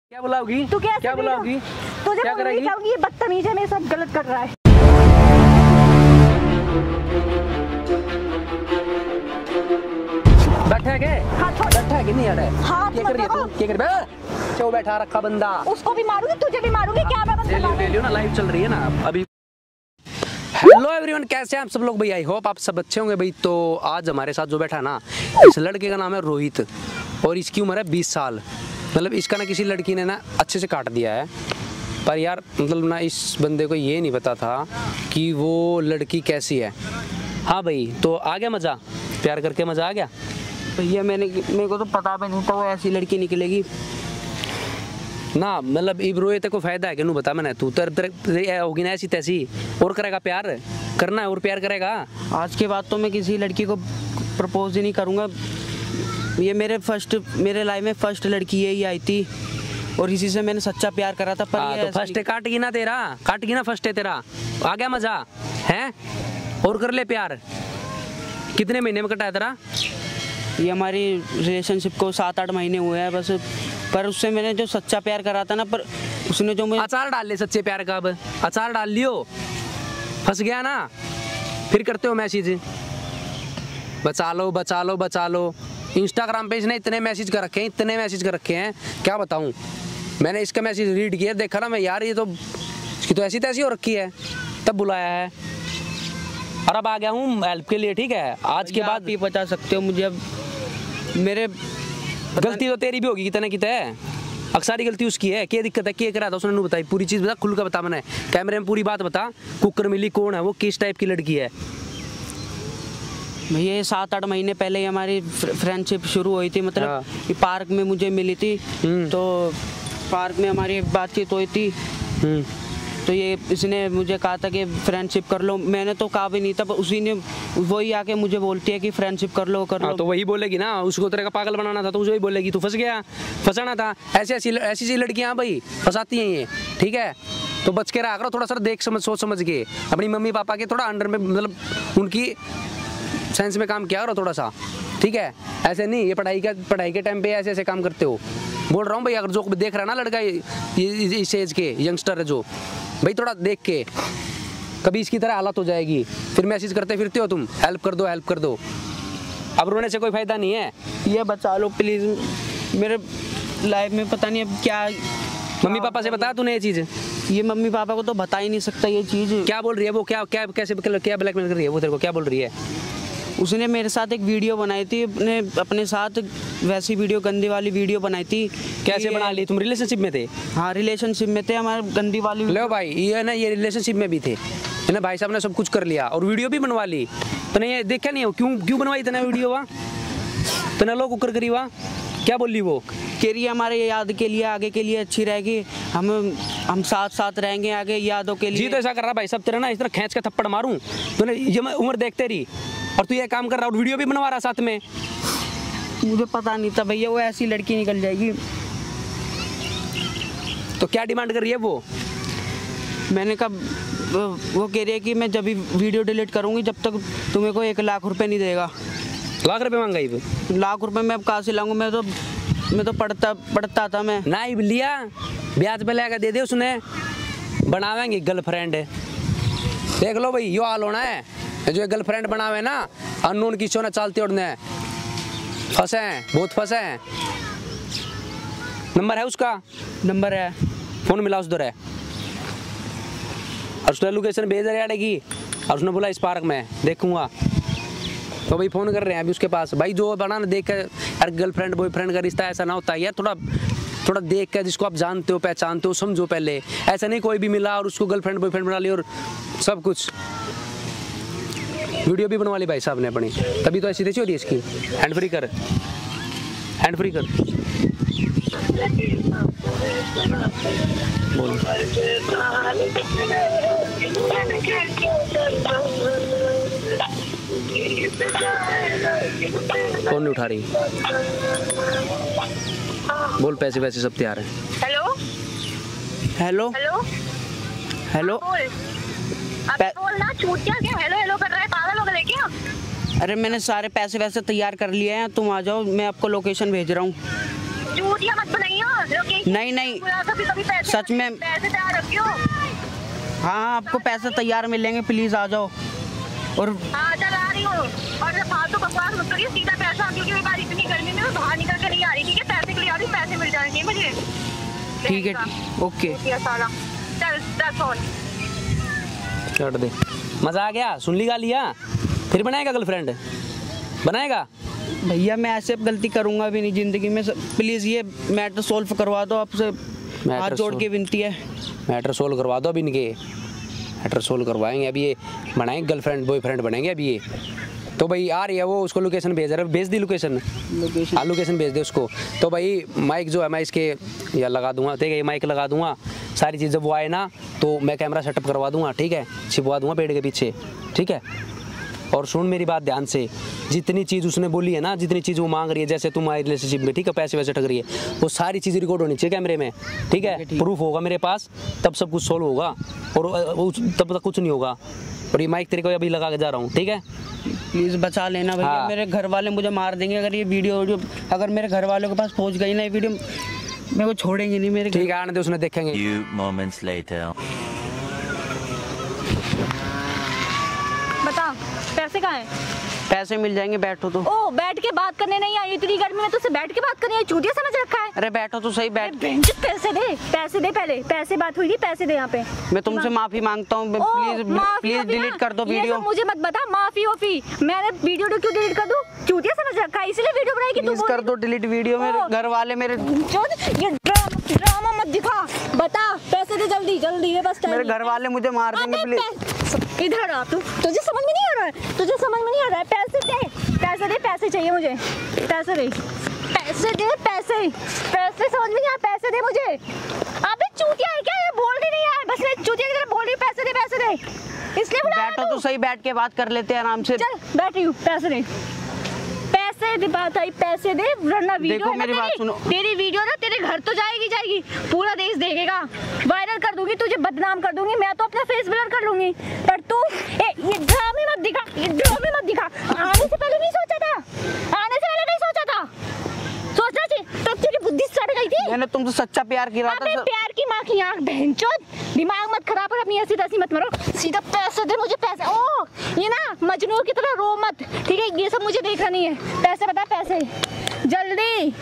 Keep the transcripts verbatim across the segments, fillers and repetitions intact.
क्या बुलाओगी? तू क्या क्या बुलाओगी? तुझे क्या करेगी? ये बदतमीज है, मेरे साथ गलत कर रहा है। बैठा है क्या? हाँ, बैठा है कि नहीं? अरे हाँ, क्या कर रही है तू? क्या कर रही है? चो बैठा रखा बंदा। उसको भी मारूंगी, तुझे भी मारूंगी। क्या मैं ले लियो, ले लियो ना, लाइव चल रही है ना अभी। हेलो एवरीवन, कैसे हैं आप सब लोग भाई? आई होप आप सब अच्छे होंगे भाई। तो आज हमारे साथ जो बैठा है ना, इस लड़के का नाम है रोहित और इसकी उम्र है बीस साल। मतलब इसका ना किसी लड़की ने ना अच्छे से काट दिया है, पर यार मतलब ना इस बंदे को ये नहीं पता था कि वो लड़की कैसी है। हाँ भाई, तो आ गया मज़ा? प्यार करके मज़ा आ गया? भैया मैंने मेरे को तो पता भी नहीं था वो ऐसी लड़की निकलेगी ना। मतलब इब्रो ये को फायदा है कि नू बता मैंने, तू तर होगी ना ऐसी तैसी और करेगा प्यार करना है और प्यार करेगा। आज के बाद तो मैं किसी लड़की को प्रपोज ही नहीं करूँगा। ये मेरे फर्स्ट मेरे लाइफ में फर्स्ट लड़की यही आई थी और इसी से मैंने सच्चा प्यार करा था। पर आ, ये तो फर्स्ट काट गई ना तेरा, काट गई ना फर्स्ट है तेरा। आ गया मजा है और कर ले प्यार। कितने महीने में कटा तेरा? ये हमारी रिलेशनशिप को सात आठ महीने हुए हैं बस। पर उससे मैंने जो सच्चा प्यार करा था ना, पर उसने जो मुझे अचार डाल ले सच्चे प्यार का। अब अचार डाल लियो, फंस गया ना फिर करते हो मैसेज बचा लो बचा लो बचा लो। इंस्टाग्राम पे इसने इतने मैसेज कर रखे हैं, इतने मैसेज कर रखे हैं क्या बताऊं। मैंने इसका मैसेज रीड किया, देखा ना मैं, यार ये तो इसकी तो ऐसी तैसी हो रखी है, तब बुलाया है। और अब आ गया हूँ हेल्प के लिए, ठीक है? आज के बाद भी बता सकते हो मुझे। अब मेरे गलती तो तेरी भी होगी कितने कितने है, अक्सारी गलती उसकी है। क्या दिक्कत है, क्या करा था उसने? बताई पूरी चीज़ बता, खुल कर बता। मैंने कैमरे में पूरी बात बता। कुकर मिली कौन है वो, किस टाइप की लड़की है? भैया ये सात आठ महीने पहले ही हमारी फ्रेंडशिप शुरू हुई थी। मतलब हाँ। ये पार्क में मुझे मिली थी, तो पार्क में हमारी बातचीत हुई थी। तो ये इसने मुझे कहा था कि फ्रेंडशिप कर लो। मैंने तो कहा भी नहीं था, पर उसी ने वही आके मुझे बोलती है कि फ्रेंडशिप कर लो कर लो। तो वही बोलेगी ना, उसको तेरे का पागल बनाना था तो उसे वही बोलेगी। तू फंस गया, फंसाना था। ऐसी ऐसी ऐसी सी लड़कियां भाई फंसाती हैं ये, ठीक है? तो बच के रहा करो थोड़ा सा, देख समझ सोच समझ के। अपनी मम्मी पापा के थोड़ा अंडर में, मतलब उनकी साइंस में काम किया करो थोड़ा सा, ठीक है? ऐसे नहीं, ये पढ़ाई का पढ़ाई के टाइम पे ऐसे ऐसे काम करते हो। बोल रहा हूँ भाई, अगर जो देख रहा है ना लड़का इस एज के यंगस्टर है जो, भाई थोड़ा देख के, कभी इसकी तरह हालत हो जाएगी फिर मैसेज करते फिरते हो तुम, हेल्प कर दो हेल्प कर दो। अब रोने से कोई फायदा नहीं है। ये बचा लो प्लीज़। मेरे लाइफ में पता नहीं अब क्या। मम्मी पापा से बता तूने ये चीज़? ये मम्मी पापा को तो बता ही नहीं सकता ये चीज़। क्या बोल रही है वो? क्या क्या कैसे क्या ब्लैकमेल कर रही है वो तेरे को? क्या बोल रही है? उसने मेरे साथ एक वीडियो बनाई थी, अपने अपने साथ वैसी वीडियो, गंदी वाली वीडियो बनाई थी। कैसे बना ली? तुम रिलेशनशिप में थे? हाँ रिलेशनशिप में थे, हमारे गंदी वाली। लो भाई, ये ना ये रिलेशनशिप में भी थे, है ना? भाई साहब ने सब कुछ कर लिया और वीडियो भी बनवा ली। तो नहीं देखा नहीं हो क्यों क्यों बनवाई इतना वीडियो? वहाँ इतना लोग कुकर करी वहाँ, क्या बोल ली वो? कह रही है हमारे याद के लिए, आगे के लिए अच्छी रहेगी, हम हम साथ साथ रहेंगे आगे यादों के लिए। जी तो ऐसा कर रहा भाई सब तेरा ना, इस तरह खींच के थप्पड़ मारूं तूने? ये उम्र देखते रही और तू ये काम कर रहा और वीडियो भी बनवा रहा साथ में। मुझे पता नहीं था भैया वो ऐसी लड़की निकल जाएगी। तो क्या डिमांड कर रही है वो? मैंने कहा, वो कह रही है कि मैं जब भी वीडियो डिलीट करूंगी जब तक तुम्हें को एक लाख रुपए नहीं देगा। लाख रुपए मांगा? ही लाख रुपए मैं अब कहाँ से लाऊंगा? मैं तो मैं तो पढ़ता पढ़ता था मैं। ना ही लिया, ब्याज पे लेकर दे दे उसने, बनावेंगे गर्लफ्रेंड। देख लो भाई, यो हाल होना है जो गर्लफ्रेंड बनावे ना, अननोन किसों ने चालते उड़ने फंसे हैं, बहुत फंसे हैं। नंबर है उसका? नंबर है, फोन मिला उस दर है और उसने लोकेशन भेज रही की और उसने बोला इस पार्क में देखूंगा। तो भाई फ़ोन कर रहे हैं अभी उसके पास। भाई जो बनाना देख कर, यार गर्लफ्रेंड बॉयफ्रेंड का रिश्ता ऐसा ना होता है यार। थोड़ा थोड़ा देख कर, जिसको आप जानते हो पहचानते हो समझो पहले। ऐसा नहीं कोई भी मिला और उसको गर्लफ्रेंड बॉयफ्रेंड बना लिया और सब कुछ। वीडियो भी बनवा ली भाई साहब ने अपनी, तभी तो ऐसी तैसी हो रही है इसकी। हैंड फ्री कर, हैंड फ्री कर। बोल। कौन नहीं उठा रही? बोल, पैसे वैसे सब तैयार हैं। Hello hello hello hello. बोल, अब बोल ना, छूट गया क्या? हेलो हेलो कर रहा है, पागल हो गए क्या? अरे मैंने सारे पैसे वैसे तैयार कर लिए हैं, तुम आ जाओ, मैं आपको लोकेशन भेज रहा हूँ। चूतिया मत बनाइए, लोकेशन नहीं नहीं कभी कभी पैसे सच में पैसे तैयार रखियो। हाँ आपको पैसे तैयार मिलेंगे, प्लीज आ जाओ। और हाँ चल आ रही हूँ। और जब फालतू बकवास मत करिए, सीधा पैसा, क्योंकि मैं बाहर इतनी गर्मी में मैं बाहर निकल के नहीं आ रही, ठीक है? पैसे के लिए आ रही हूँ, पैसे मिल जाएंगे मुझे। ठीक है, ओके। साला चल दस फोन छोड़ दे। मजा आ गया, सुन ली गा लिया, फिर बनाएगा गर्लफ्रेंड, बनाएगा? भैया मैं ऐसे अब गलती करूंगा भी नहीं जिंदगी में। प्लीज ये मैटर सोल्व करवा दो, आपसे हाथ जोड़ के विनती है। मैटर सोल्व करवा दो अभी इनके, मैटर सोल्व करवाएंगे अभी, ये बनाएंगे गर्लफ्रेंड बॉयफ्रेंड बनेंगे अभी ये। तो भाई आ रही है वो, उसको लोकेशन भेज रहा है, भेज दी लोकेशन, लोकेशन हाँ लोकेशन भेज दे उसको। तो भाई माइक जो है मैं इसके या लगा दूंगा, ठीक है? ये माइक लगा दूंगा, सारी चीज़ जब वो आए ना तो मैं कैमरा सेटअप करवा दूंगा, ठीक है? छिपवा दूंगा पेड़ के पीछे, ठीक है? और सुन मेरी बात ध्यान से, जितनी चीज़ उसने बोली है ना, जितनी चीज़ वो मांग रही है, जैसे तुम आए रिलेशनशिप में, ठीक है, पैसे वैसे ठग रही है, वो सारी चीज़ रिकॉर्ड होनी चाहिए कैमरे में, ठीक है? प्रूफ होगा मेरे पास, तब सब कुछ सोल्व होगा, और वो तब तक कुछ नहीं होगा। और ये माइक तेरे को अभी लगा के जा रहा हूँ, ठीक है? प्लीज बचा लेना भैया। हाँ। मेरे घर वाले मुझे मार देंगे अगर ये वीडियो वीडियो अगर मेरे घर वालों के पास पहुंच गई ना ये वीडियो, मेरे को छोड़ेंगे नहीं मेरे। ठीक है, आने दे, उसने देखेंगे। Few moments later. बता पैसे कहाँ हैं? पैसे मिल जाएंगे, बैठो तो। ओ बैठ के बात करने नहीं आई, इतनी गर्मी में तुझसे बैठ के बात करनी है? चूतिया समझ रखा है? अरे बैठो तो सही, बैठ। बेंच पैसे दे, पैसे दे, पहले पैसे बात हुई थी, पैसे दे यहाँ पे। मैं तुमसे माफी मांगता हूँ, ओ, प्लीज माफी प्लीज वाफी डिलीट ना, कर दो ये वीडियो। सब मुझे मत बता, माफी वाफी मैंने वीडियो तो क्यों डिलीट कर दूं? चूतिया समझ रखा है, इसलिए वीडियो बनाई कि तू प्लीज कर दो डिलीट वीडियो। मेरे ओ। घर वाले मेरे चोद, ये ड्रामा ड्रामा मत दिखा, बता पैसे दे जल्दी जल्दी, ये बस मेरे घर वाले मुझे मार देंगे, प्लीज। प्लीज इधर आ, तू तुझे समझ में नहीं आ रहा है, तुझे समझ में नहीं आ रहा है? पैसे दे, पैसे दे, पैसे चाहिए मुझे, पैसे दे, पैसे दे, पैसे पैसे समझ में नहीं आ, पैसे दे मुझे। अबे चूतिया है क्या, ये बोल भी नहीं है, बस मैं चूतिया की तरह बोल रही, पैसे दे, पैसे दे, इसलिए बुलाया बैठो तू। तो सही, बैठ के बात कर लेते हैं आराम से। चल बैठ रही हूँ, पैसे दे, पैसे दे, बात आई, पैसे दे, वरना वीडियो देखो है ना मेरी बात तेरी, सुनो। तेरी वीडियो ना तेरे घर तो जाएगी जाएगी, पूरा देश देखेगा, वायरल कर दूंगी, तुझे बदनाम कर दूंगी, मैं तो अपना फेस ब्लर कर लूंगी, पर तू ए, ये ड्रामे मत दिखा, ये ड्रामे मत दिखा। आने से पहले नहीं सोचा था, आने से पहले नहीं सोचा था, सोचना चाहिए, तब तेरी बुद्धि सड़ गई थी। मैंने तुमसे सच्चा प्यार किया अबे था। प्यार की माँ की आँख, बहनचोद, दिमाग मत खराब कर अपनी, ऐसी तैसी मत मरो, सीधा पैसे दे मुझे, पैसे। ओ ये ना मजनू की तरह रो मत, ठीक है? ये सब मुझे देखना नहीं है, पैसे बता, पैसे जल्दी।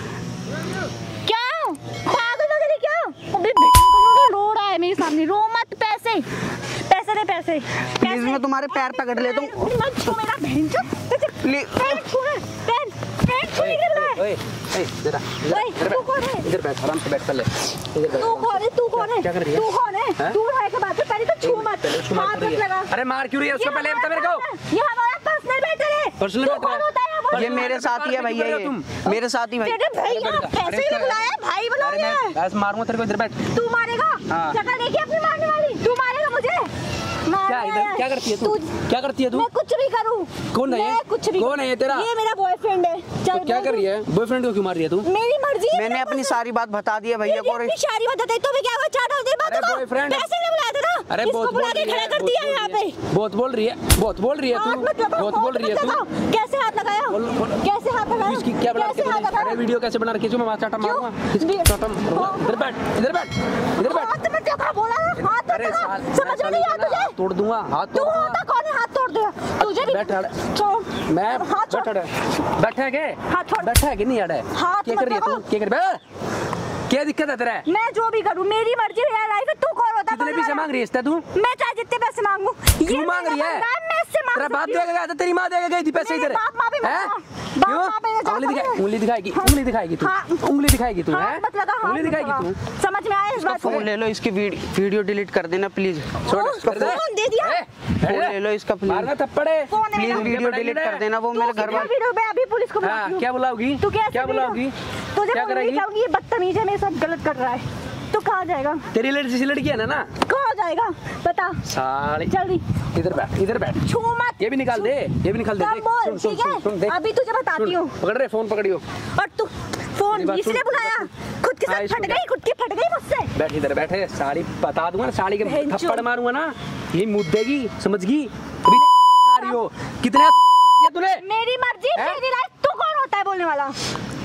क्या पागल हो गई क्या? अबे बेटा रो रहा है मेरे सामने, रो मत, पैसे पैसे दे, पैसे प्लीज मैं तुम्हारे पैर पकड़ लेता हूँ, मत छू मेरा बहनचोद, प्लीज। पैर छू ना, पैर पैर छू नहीं कर रहा है। ओए ओए इधर आ, इधर ओए, इधर तू कौन है? बैठ, इधर बैठ, आराम से बैठ, चल ले इधर बैठ। तू कौन है? तू कौन है? क्या कर रही है? तू कौन है? हैं? दूर रह के बात कर, पहले तो छू मत, पहले छू मत हाथ कर रही मत है। लगा। अरे मार क्यों रही है उसको, ये पहले बता हमारा मेरे को। पर्सनल- ये हमारा पर्सनल मैटर है। पर्सनल तू मैटर कौन है? होता है? वो ये मेरे साथ ही है भैया, ये मेरे साथ ही भाई। तेरे भैया पैसे ही बुलाया, भाई बुला अरे रहे हैं। मैं ऐसे मारूंगा तेरे को, इधर बैठ। तू मारेगा? हाँ। शक्ल देखी अपनी मारने वाली, तू मारेगा मुझे? मार क्या रहा इधर क्या करती है तू? क्या करती है तू? मैं कुछ भी करूं। कौन है ये? मैं कुछ भी कौन है ये तेरा? ये मेरा बॉयफ्रेंड है। चल तो क्या कर रही है? बॉयफ्रेंड को क्यों मार रही है तू? मेरी मर्जी है। मैंने अपनी सारी बात बता दी है भैया को। अपनी सारी बात बताई तो भी क्या हुआ? चाटा दे बात अरे तो boyfriend- पैसे नहीं बुलाया था ना, अरे इसको बहुत बुला बोल के रही खड़ा है, कर बहुत दिया बोल यहाँ रही है, पे। बहुत बोल रही है, बहुत बोल रही है हाथ तू, मत लगाओ, बहुत हाथ बोल रही है मत तू। लगाओ। कैसे हाथ लगाया? बोल- बोल- कैसे हाथ लगाया? इसकी क्या बना कैसे हाथ के? लगाया? अरे वीडियो कैसे बना रखी है? जो मैं वहाँ चाटा मारूंगा, क्यों? चाटा मारूंगा। इधर बैठ, इधर बैठ, इधर बैठ। हाथ मत लगा, बोला ना, हाथ मत अरे लगा। साल- समझ में नहीं साल आया ना, तुझे? हाथ तोड़ दूंगा, हाथ तू तोड़ होता दूंगा। कौन है? हाथ तोड़ देगा तुझे भी। बैठ अड़- छोड़। मैं हाथ छोड़। बैठा है, बैठा है के? हाथ छोड़। बैठा है कि नहीं अड़े? हाथ क्या मत कर रही है तू? लगाओ। क्या कर रही है? क्या दिक्कत है तेरा? मैं जो भी करूं मेरी मर्जी है, लाइफ है। तू कौन होता है? कितने बोलने पैसे वाला? मांग रही है इससे तू? मैं चाहे जितने पैसे मांगू। क्यों मांग रही है? मैं इससे मांग तेरा बाप सकती हूँ। देगा गया था, तेरी माँ देगा गई थी पैसे मेरे इधर? बाप माँ भी मत हैं? माँ। बाप क्यों? माँ मेरे उंगली जाता दिखाए, है। उंगली दिखाएगी, हाँ। उंगली दिखाएगी तू, हाँ। उंगली दिखाएगी तू, हाथ हैं? मत लगा, हाथ उंगली मत दिखाएगी लगा। तू। समझ में आया इस बात फोन ले लो, इसकी वीडियो डिलीट कर देना प्लीज। छोड़ फोन- इसको, फोन दे दिया? ए, फोन ले लो इसका प्लीज। मारना थप्पड़ है। फोन है प्लीज मेरा। वीडियो डिलीट कर देना, वो तू मेरे घर कितना वाले। वीडियो मैं अभी पुलिस को हाँ, बुलाती हूँ। क्या बुलाओगी? तू कैसे क्या वीडियो- बुलाओगी? तुझे क्या बोलूंगी, करेगी? कहूंगी ये बदतमीज है, मेरे साथ गलत कर रहा है। तू कहाँ जाएगा? तेरी लड़की लड़की है ना ना? कहाँ जाएगा बता साली जल्दी। इधर बैठ, इधर बैठ। छू मत। ये भी निकाल दे, ये भी निकाल दे। कम देख, बोल, सुन, सुन, ठीक सुन, सुन, देख। है? अभी तुझे बताती सुन, हूँ। पकड़ रहे फोन, पकड़ियो। और तू फोन मेरी बात इसलिए सुन, बुलाया? खुद के हाँ, साथ इसको फट क्या? गई, खुद की फट गई मुझसे। बैठ इधर बैठे, साड़ी बता दूंगा ना, साड़ी के भेंचो। थप्पड़ मारूंगा ना, ये मुद्देगी, समझगी? अभी आ रही हो, कितने दिया तूने? मेरी मर्जी, हैं? मेरी लाइफ। तू कौन होता है बोलने वाला?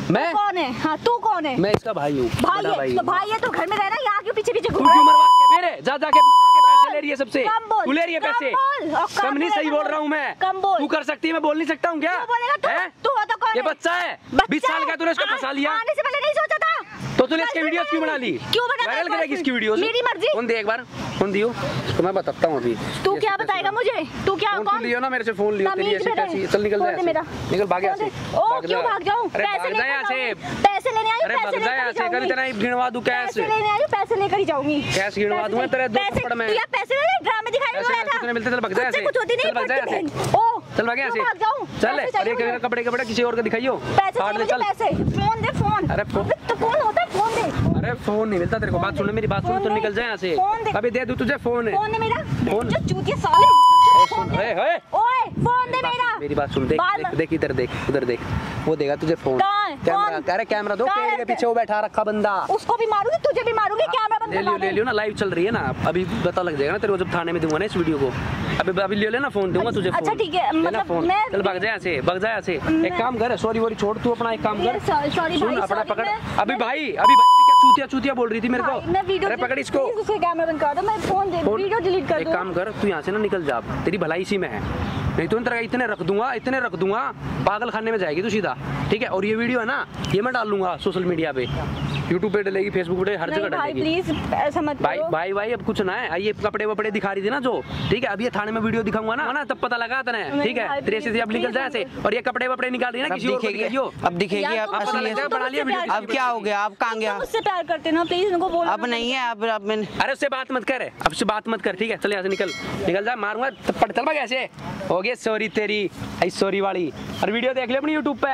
मैं कौन है? हाँ तू कौन है? मैं इसका भाई हूँ, भाई बड़ा है भाई तो हूँ। भाई है तो घर में रहना, यहाँ क्यों पीछे पीछे तू घूम क्यों रहा मरवा है? के फिर जा जा के पैसे ले रही है सबसे। कम बोल, तू ले रही है कम पैसे। बोल, और कम कम नहीं, बोलेगा सही तो बोल रहा हूँ मैं। कम बोल। तू कर सकती है, मैं बोल नहीं सकता हूँ क्या? क्यों बोलेगा तू? हैं? तू हो तो कौन ये है? बच्चा है, बच्चा बीस साल का, तूने इसको आ- फंसा लिया। आने से पहले नहीं सोचा था। तो तूने इसकी वीडियोस क्यों बना ली? क्यों बना? वायरल करेगी इसकी वीडियोस? मेरी मर्जी। फोन दे एक बार, फोन दियो इसको, मैं बताता हूँ अभी। तू क्या बताएगा मुझे? तू क्या फोन कौन? लियो ना मेरे से, फोन लियो। तेरी तमीज ऐसी मेरा कैसी? है। चल निकल जा फोन दे यहाँ मेरा। से, निकल भाग यहाँ फोन से। दे। ओ क्यों भाग जाऊँ? अरे पैसे भाग जा यहाँ लेकर से। जाऊँगी। पैसे लेने आई, अरे पैसे भाग जा यहाँ लेकर से, कभी जाऊँगी। तेरा गिनवा दूं कैश। पैसे लेने आई, पैसे लेकर ही जाऊंगी। कैश गिनवा दूंगा तेरे दो पैसे- थप्पड़ में। तू यार पैसे ले ले, ड्रामे दिखाई पैसे रहा था। कितने मिलते? चल भाग जा यहाँ तुझसे से। कुछ होती नहीं, चल भाग जा यहाँ से। पड़ती बहन। ओ चल भाग यहाँ क्यों से। भाग जाऊँ? चल पैसे चाहिए अरे मुझे। कपड़े कपड़े किसी और का दिखाइयो। पैसे काट चाहिए ले, मुझे, चल। पैसे। फोन दे फोन। अरे फोन- तो फोन होता है, फोन दे। अरे फोन नहीं मिलता तेरे को, बात सुन मेरी बात सुन, फोन तो दे। निकल जा यहाँ से। फोन दे। अभी दे दूं तुझे फोन। फोन दे मेरा। फोन। जो चूतिया साले। फोन दे। ओए, ओए। ओए फोन दे मेरा। मेरी बात सुन, देख बाल- देख देख इधर देख, उधर देख, वो देगा तुझे फोन। कहाँ है? कैमरा, कौन? अरे कैमरा दो, कहाँ पेड़ है? के पीछे वो बैठा रखा बंदा। उसको भी मारूंगी, तुझे भी मारूंगी, कैमरा बंद ले करवा लियो ले दे। लियो ना, लाइव चल रही है ना, अभी पता लग जाएगा ना तेरे को जब थाने में दूंगा ना इस वीडियो को। अभी अभी ले लेना फोन, दूंगा तुझे अच्छा, फोन। ठीक है, लेना मतलब फोन। मैं- चल भाग जा यहाँ से, भाग जा यहाँ से। एक काम कर, सॉरी वॉरी छोड़, तू अपना एक काम कर। ये सॉरी- सॉरी सुन, भाई, अपना सॉरी, पकड़। मैं- अभी भाई, अभी भाई भी क्या चूतिया चूतिया बोल रही थी मेरे भाई, को। मैं वीडियो अरे पकड़ इसको। प्लीज उसके कैमरा बंद करा दो, मैं फोन दे, फोन- वीडियो डिलीट कर एक दूं। काम कर, तू यहाँ से ना निकल जा, तेरी भलाई इसी में है। नहीं तो तेरा इतने रख दूंगा, इतने रख दूंगा, पागल खाने में जाएगी तू सीधा। ठीक है, और ये वीडियो है ना, ये मैं डाल लूंगा सोशल मीडिया पे, यूट्यूब पे डलेगी, फेसबुक पे, हर जगह नहीं भाई डलेगी। प्लीज ऐसा मत भाई करो। भाई भाई अब कुछ ना है, ये कपड़े वपड़े दिखा रही थी ना जो, ठीक है, अब ये थाने में वीडियो दिखाऊंगा ना ना तब पता लगा तने। नहीं ठीक है, भाई, तेरे से please, अब निकल please जाए ऐसे, और ये कपड़े वपड़े निकाल रही है ना अब किसी और को दिखेगी, दिखाइयो। अब दिखेगी यार, अब तुम पता लग असलियत। जाएगा, बना लिया मुझसे वीडियो। अब क्या हो गया? अब कहाँ गया? तुम मुझसे प्यार करते ना, प्लीज उनको बोलो। अब नहीं है, अब अब मैंने अरे उससे बात मत कर, अब से बात मत कर, ठीक है, चल यहाँ से निकल, निकल जा, मारूंगा थप्पड़। चल भाग ऐसे, हो गया सॉरी तेरी, आई सॉरी वाली। और वीडियो देख ले अपनी यूट्यूब पे,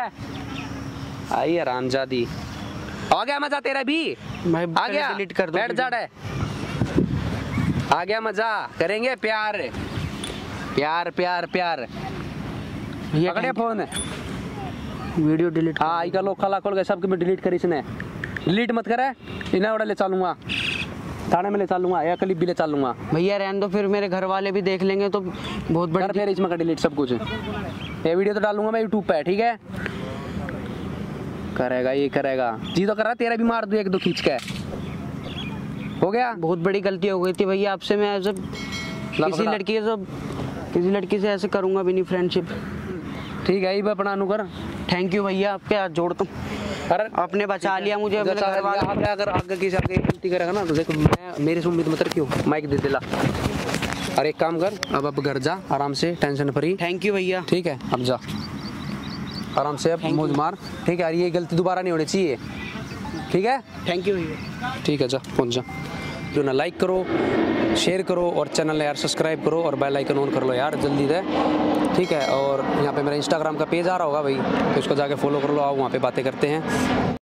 आई रामजादी। आ गया मजा तेरा भी, भाई आ पहले गया, डिलीट कर दो बैठ जा वीडियो। डे। आ गया मजा, करेंगे प्यार प्यार प्यार प्यार। ये पकड़े फोन, वीडियो डिलीट हाँ आई का लोग खाला खोल गए सब में डिलीट करी इसने। डिलीट मत करे, इन्हें उड़ा ले चलूंगा, थाने में ले चलूंगा या क्लिप भी ले चलूंगा। भैया रहने दो, फिर मेरे घर वाले भी देख लेंगे तो बहुत कर बड़ी। फिर इसमें का डिलीट सब कुछ। ये वीडियो तो डालूंगा मैं यूट्यूब पे, ठीक है, करेगा ये करेगा जी तो कर रहा, तेरा भी मार दूं एक दो खींच के, हो गया। बहुत बड़ी गलती हो गई थी भैया आपसे, मैं ऐसे किसी पकड़ा। लड़की से किसी लड़की से ऐसे करूंगा भी नहीं फ्रेंडशिप। ठीक है, ये अपना अनु कर। थैंक यू भैया, आपके हाथ जोड़ता हूँ, अरे आपने बचा लिया मुझे मेरे घर वालों। आगे अगर आगे किसी आगे गलती करेगा ना तो देखो, मैं मेरे से उम्मीद मत रखियो, माइक दे दिला। अरे एक काम कर, अब अब घर जा आराम से, टेंशन फ्री। थैंक यू भैया। ठीक है, अब जा आराम से, अब मौज मार, ठीक है, और ये गलती दोबारा नहीं होनी चाहिए, ठीक है। थैंक यू भैया। ठीक है, जा पहुंच जा। जो ना लाइक करो, शेयर करो, और चैनल यार सब्सक्राइब करो, और बेल आइकन ऑन कर लो यार जल्दी से, ठीक है। और यहाँ पे मेरा इंस्टाग्राम का पेज आ रहा होगा भाई, तो उसको जाके फॉलो कर लो, आओ वहाँ पे बातें करते हैं।